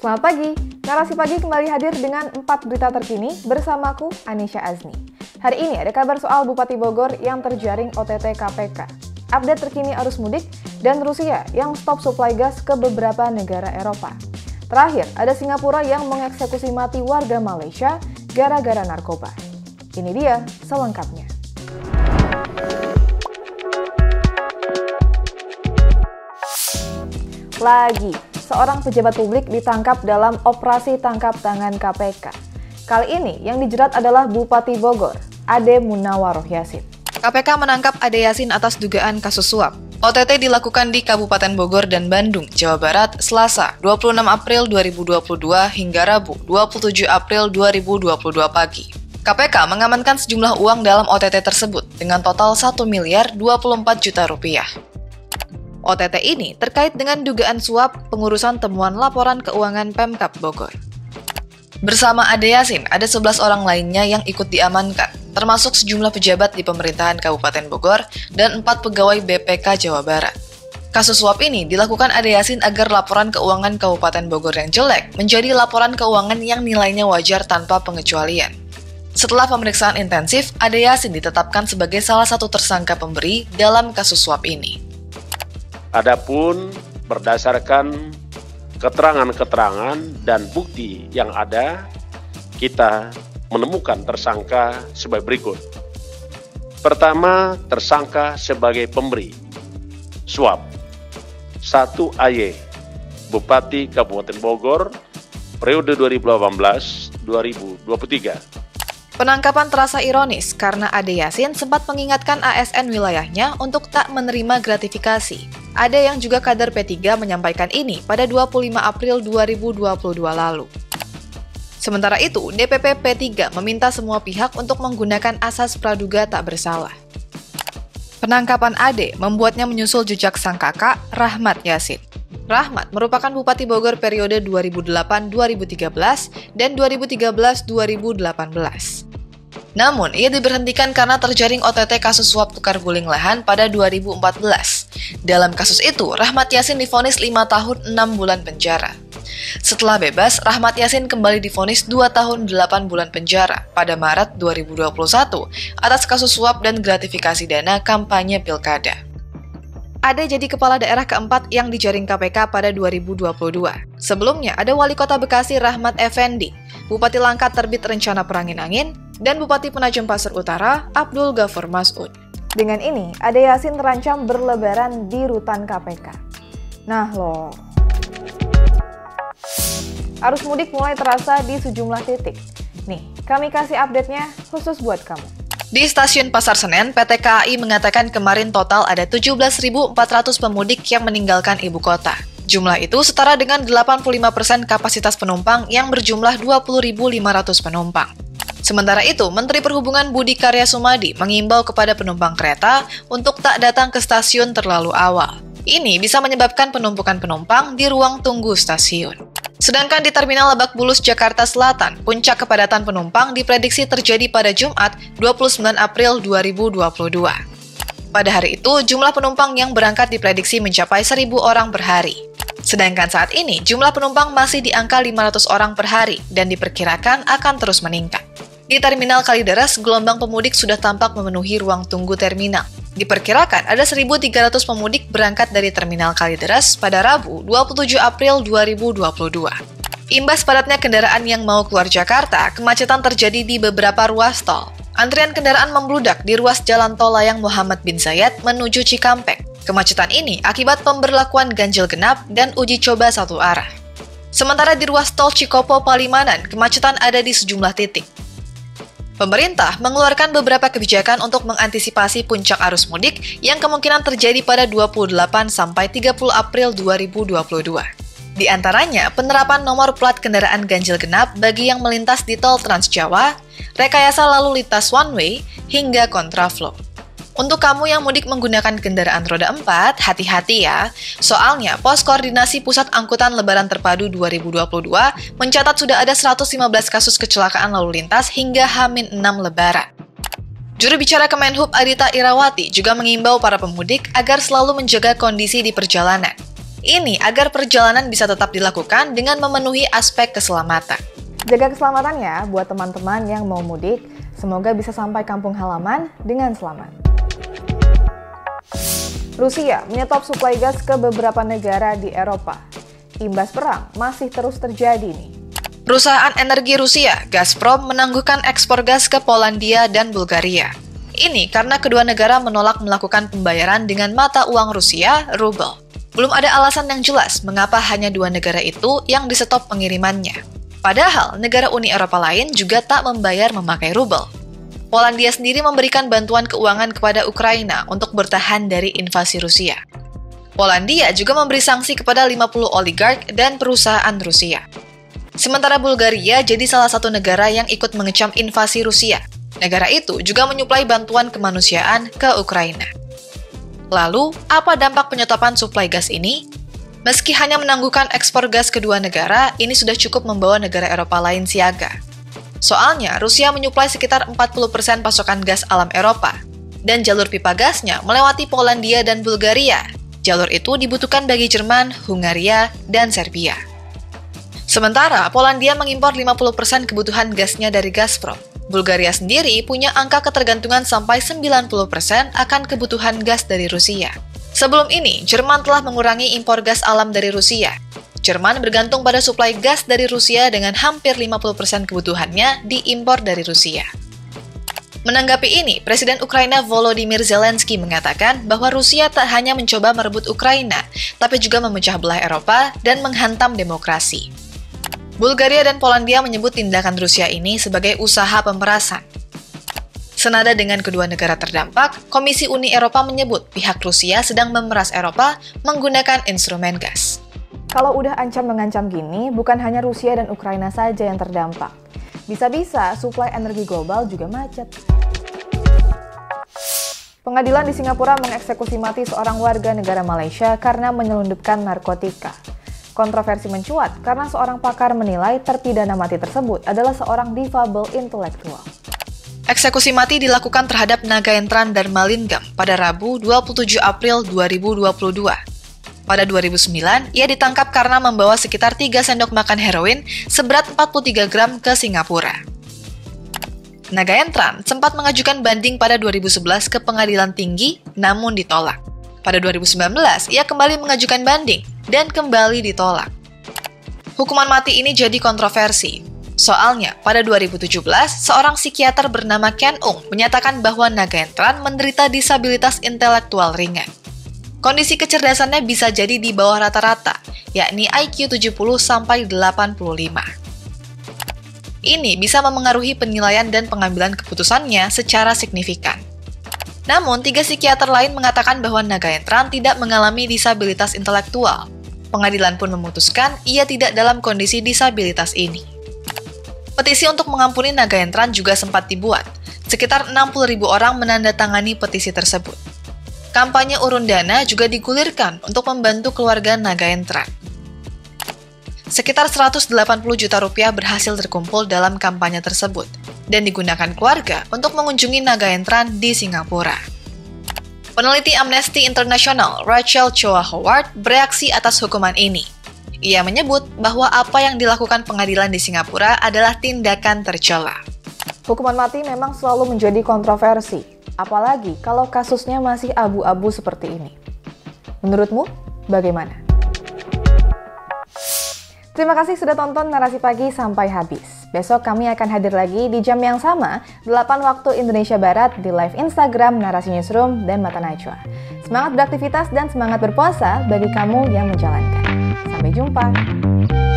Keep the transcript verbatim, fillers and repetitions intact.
Selamat pagi, Narasi Pagi kembali hadir dengan empat berita terkini bersamaku, Anisha Azni. Hari ini ada kabar soal Bupati Bogor yang terjaring O T T K P K, update terkini arus mudik, dan Rusia yang stop suplai gas ke beberapa negara Eropa. Terakhir, ada Singapura yang mengeksekusi mati warga Malaysia gara-gara narkoba. Ini dia selengkapnya. Lagi, seorang pejabat publik ditangkap dalam operasi tangkap tangan K P K. Kali ini yang dijerat adalah Bupati Bogor, Ade Munawaroh Yasin. K P K menangkap Ade Yasin atas dugaan kasus suap. O T T dilakukan di Kabupaten Bogor dan Bandung, Jawa Barat, Selasa dua puluh enam April dua ribu dua puluh dua hingga Rabu dua puluh tujuh April dua ribu dua puluh dua pagi. K P K mengamankan sejumlah uang dalam O T T tersebut dengan total satu miliar dua puluh empat juta rupiah. O T T ini terkait dengan dugaan suap pengurusan temuan laporan keuangan Pemkab Bogor. Bersama Ade Yasin, ada sebelas orang lainnya yang ikut diamankan, termasuk sejumlah pejabat di pemerintahan Kabupaten Bogor dan empat pegawai B P K Jawa Barat. Kasus suap ini dilakukan Ade Yasin agar laporan keuangan Kabupaten Bogor yang jelek menjadi laporan keuangan yang nilainya wajar tanpa pengecualian. Setelah pemeriksaan intensif, Ade Yasin ditetapkan sebagai salah satu tersangka pemberi dalam kasus suap ini. Adapun berdasarkan keterangan-keterangan dan bukti yang ada, kita menemukan tersangka sebagai berikut. Pertama, tersangka sebagai pemberi suap. satu A Y, Bupati Kabupaten Bogor, periode dua ribu delapan belas sampai dua ribu dua puluh tiga. Penangkapan terasa ironis karena Ade Yasin sempat mengingatkan A S N wilayahnya untuk tak menerima gratifikasi. Ade yang juga kader P tiga menyampaikan ini pada dua puluh lima April dua ribu dua puluh dua lalu. Sementara itu, D P P P tiga meminta semua pihak untuk menggunakan asas praduga tak bersalah. Penangkapan Ade membuatnya menyusul jejak sang kakak, Rahmat Yasin. Rahmat merupakan Bupati Bogor periode dua ribu delapan sampai dua ribu tiga belas dan dua ribu tiga belas sampai dua ribu delapan belas. Namun, ia diberhentikan karena terjaring O T T kasus suap tukar guling lahan pada dua ribu empat belas. Dalam kasus itu, Rahmat Yasin divonis lima tahun enam bulan penjara. Setelah bebas, Rahmat Yasin kembali divonis dua tahun delapan bulan penjara pada Maret dua ribu dua puluh satu atas kasus suap dan gratifikasi dana kampanye pilkada. Ade jadi kepala daerah keempat yang dijaring K P K pada dua ribu dua puluh dua. Sebelumnya ada Wali Kota Bekasi Rahmat Effendi, Bupati Langkat terbit rencana perangin-angin, dan Bupati Penajam Pasir Utara Abdul Ghafur Mas'ud. Dengan ini, Ade Yasin terancam berlebaran di rutan K P K. Nah loh. Arus mudik mulai terasa di sejumlah titik. Nih, kami kasih update-nya khusus buat kamu. Di Stasiun Pasar Senen, P T K A I mengatakan kemarin total ada tujuh belas ribu empat ratus pemudik yang meninggalkan ibu kota. Jumlah itu setara dengan delapan puluh lima persen kapasitas penumpang yang berjumlah dua puluh ribu lima ratus penumpang. Sementara itu, Menteri Perhubungan Budi Karya Sumadi mengimbau kepada penumpang kereta untuk tak datang ke stasiun terlalu awal. Ini bisa menyebabkan penumpukan penumpang di ruang tunggu stasiun. Sedangkan di Terminal Lebak Bulus, Jakarta Selatan, puncak kepadatan penumpang diprediksi terjadi pada Jumat dua puluh sembilan April dua ribu dua puluh dua. Pada hari itu, jumlah penumpang yang berangkat diprediksi mencapai seribu orang per hari. Sedangkan saat ini, jumlah penumpang masih di angka lima ratus orang per hari dan diperkirakan akan terus meningkat. Di Terminal Kalideres, gelombang pemudik sudah tampak memenuhi ruang tunggu terminal. Diperkirakan ada seribu tiga ratus pemudik berangkat dari Terminal Kalideres pada Rabu dua puluh tujuh April dua ribu dua puluh dua. Imbas padatnya kendaraan yang mau keluar Jakarta, kemacetan terjadi di beberapa ruas tol. Antrian kendaraan membludak di ruas Jalan Tol Layang Muhammad bin Zayed menuju Cikampek. Kemacetan ini akibat pemberlakuan ganjil genap dan uji coba satu arah. Sementara di ruas tol Cikopo Palimanan, kemacetan ada di sejumlah titik. Pemerintah mengeluarkan beberapa kebijakan untuk mengantisipasi puncak arus mudik yang kemungkinan terjadi pada dua puluh delapan sampai tiga puluh April dua ribu dua puluh dua. Di antaranya, penerapan nomor plat kendaraan ganjil genap bagi yang melintas di tol Trans Jawa, rekayasa lalu lintas one way, hingga kontraflow. Untuk kamu yang mudik menggunakan kendaraan roda empat, hati-hati ya. Soalnya, Pos Koordinasi Pusat Angkutan Lebaran Terpadu dua ribu dua puluh dua mencatat sudah ada seratus lima belas kasus kecelakaan lalu lintas hingga H minus enam Lebaran. Juru bicara Kemenhub Adita Irawati juga mengimbau para pemudik agar selalu menjaga kondisi di perjalanan. Ini agar perjalanan bisa tetap dilakukan dengan memenuhi aspek keselamatan. Jaga keselamatan ya buat teman-teman yang mau mudik. Semoga bisa sampai kampung halaman dengan selamat. Rusia menyetop suplai gas ke beberapa negara di Eropa. Imbas perang masih terus terjadi nih. Perusahaan energi Rusia, Gazprom, menangguhkan ekspor gas ke Polandia dan Bulgaria. Ini karena kedua negara menolak melakukan pembayaran dengan mata uang Rusia, rubel. Belum ada alasan yang jelas mengapa hanya dua negara itu yang disetop pengirimannya. Padahal negara Uni Eropa lain juga tak membayar memakai rubel. Polandia sendiri memberikan bantuan keuangan kepada Ukraina untuk bertahan dari invasi Rusia. Polandia juga memberi sanksi kepada lima puluh oligark dan perusahaan Rusia. Sementara Bulgaria jadi salah satu negara yang ikut mengecam invasi Rusia. Negara itu juga menyuplai bantuan kemanusiaan ke Ukraina. Lalu, apa dampak penyetopan suplai gas ini? Meski hanya menangguhkan ekspor gas kedua negara, ini sudah cukup membawa negara Eropa lain siaga. Soalnya, Rusia menyuplai sekitar empat puluh persen pasokan gas alam Eropa, dan jalur pipa gasnya melewati Polandia dan Bulgaria. Jalur itu dibutuhkan bagi Jerman, Hungaria, dan Serbia. Sementara, Polandia mengimpor lima puluh persen kebutuhan gasnya dari Gazprom. Bulgaria sendiri punya angka ketergantungan sampai sembilan puluh persen akan kebutuhan gas dari Rusia. Sebelum ini, Jerman telah mengurangi impor gas alam dari Rusia. Jerman bergantung pada suplai gas dari Rusia dengan hampir lima puluh persen kebutuhannya diimpor dari Rusia. Menanggapi ini, Presiden Ukraina Volodymyr Zelensky mengatakan bahwa Rusia tak hanya mencoba merebut Ukraina, tapi juga memecah belah Eropa dan menghantam demokrasi. Bulgaria dan Polandia menyebut tindakan Rusia ini sebagai usaha pemerasan. Senada dengan kedua negara terdampak, Komisi Uni Eropa menyebut pihak Rusia sedang memeras Eropa menggunakan instrumen gas. Kalau udah ancam-mengancam gini, bukan hanya Rusia dan Ukraina saja yang terdampak. Bisa-bisa suplai energi global juga macet. Pengadilan di Singapura mengeksekusi mati seorang warga negara Malaysia karena menyelundupkan narkotika. Kontroversi mencuat karena seorang pakar menilai terpidana mati tersebut adalah seorang difabel intelektual. Eksekusi mati dilakukan terhadap Nagaentran Dharmalingam pada Rabu dua puluh tujuh April dua ribu dua puluh dua. Pada dua ribu sembilan, ia ditangkap karena membawa sekitar tiga sendok makan heroin seberat empat puluh tiga gram ke Singapura. Nagaentran sempat mengajukan banding pada dua ribu sebelas ke pengadilan tinggi, namun ditolak. Pada dua ribu sembilan belas, ia kembali mengajukan banding dan kembali ditolak. Hukuman mati ini jadi kontroversi. Soalnya, pada dua ribu tujuh belas, seorang psikiater bernama Ken Ung menyatakan bahwa Nagaentran menderita disabilitas intelektual ringan. Kondisi kecerdasannya bisa jadi di bawah rata-rata, yakni I Q tujuh puluh sampai delapan puluh lima. Ini bisa memengaruhi penilaian dan pengambilan keputusannya secara signifikan. Namun, tiga psikiater lain mengatakan bahwa Nagaentran tidak mengalami disabilitas intelektual. Pengadilan pun memutuskan ia tidak dalam kondisi disabilitas ini. Petisi untuk mengampuni Nagaentran juga sempat dibuat. Sekitar enam puluh ribu orang menandatangani petisi tersebut. Kampanye urun dana juga digulirkan untuk membantu keluarga Nagaentran. Sekitar seratus delapan puluh juta rupiah berhasil terkumpul dalam kampanye tersebut dan digunakan keluarga untuk mengunjungi Nagaentran di Singapura. Peneliti Amnesty International Rachel Choa Howard bereaksi atas hukuman ini. Ia menyebut bahwa apa yang dilakukan pengadilan di Singapura adalah tindakan tercela. Hukuman mati memang selalu menjadi kontroversi, apalagi kalau kasusnya masih abu-abu seperti ini. Menurutmu, bagaimana? Terima kasih sudah tonton Narasi Pagi sampai habis. Besok kami akan hadir lagi di jam yang sama, delapan waktu Indonesia Barat di live Instagram Narasi Newsroom dan Mata Najwa. Semangat beraktivitas dan semangat berpuasa bagi kamu yang menjalankan. Sampai jumpa.